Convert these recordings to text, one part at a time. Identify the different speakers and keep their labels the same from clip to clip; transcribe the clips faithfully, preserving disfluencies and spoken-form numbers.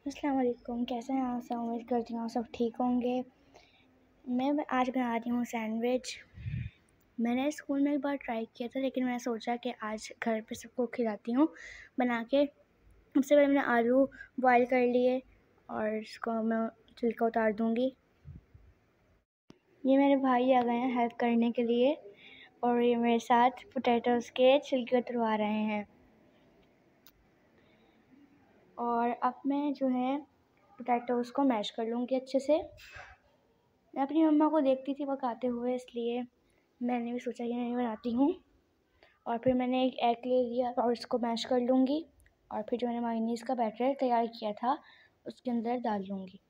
Speaker 1: अस्सलाम वालेकुम, कैसे हैं आप सब। उम्मीद करती हूँ आप सब ठीक होंगे। मैं आज बना रही हूँ सैंडविच। मैंने स्कूल में एक बार ट्राई किया था, लेकिन मैंने सोचा कि आज घर पे सबको खिलाती हूँ बना के। सबसे पहले मैंने आलू बॉयल कर लिए और इसको मैं छिलका उतार दूँगी। ये मेरे भाई आ गए हैं हेल्प करने के लिए और ये मेरे साथ पोटैटोज़ के छिलके उतरवा रहे हैं। और अब मैं जो है पोटैटोज़ को मैश कर लूँगी अच्छे से। मैं अपनी मम्मा को देखती थी पकाते हुए, इसलिए मैंने भी सोचा कि मैं बनाती हूँ। और फिर मैंने एक एग ले लिया और इसको मैश कर लूँगी और फिर जो मैंने मायोनीज़ का बैटर तैयार किया था उसके अंदर डाल लूँगी।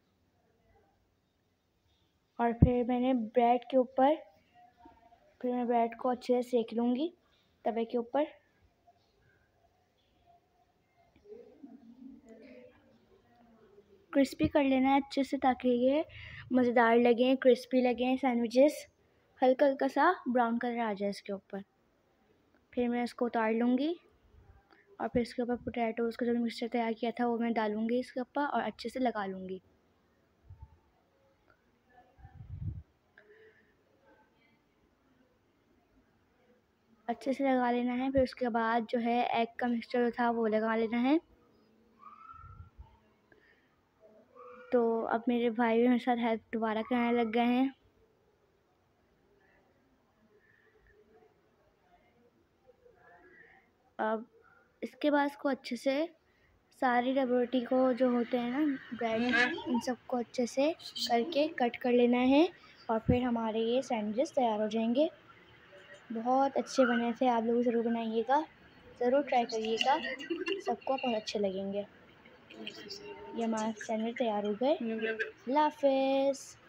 Speaker 1: और फिर मैंने ब्रेड के ऊपर फिर मैं ब्रेड को अच्छे से सेक लूँगी तवे के ऊपर। क्रिस्पी कर लेना है अच्छे से ताकि ये मज़ेदार लगें, क्रिस्पी लगें सैंडविचेस। हल्का हल्का सा ब्राउन कलर आ जाए इसके ऊपर। फिर मैं इसको उतार लूँगी और फिर इसके ऊपर पोटैटोज़ का जो मिक्सचर तैयार किया था वो मैं डालूँगी इसके ऊपर और अच्छे से लगा लूँगी। अच्छे से लगा लेना है। फिर उसके बाद जो है एग का मिक्सचर जो था वो लगा लेना है। तो अब मेरे भाई भी मेरे साथ हेल्प दोबारा करने लग गए हैं। अब इसके बाद इसको अच्छे से सारी रोटी को जो होते हैं ना ब्रेड, इन सबको अच्छे से करके कट कर लेना है और फिर हमारे ये सैंडविच तैयार हो जाएंगे। बहुत अच्छे बने थे, आप लोग ज़रूर बनाइएगा, ज़रूर ट्राई करिएगा, सबको बहुत अच्छे लगेंगे। ये हमारे सैंडविच तैयार हो गए। अल्लाह हाफ़िज़।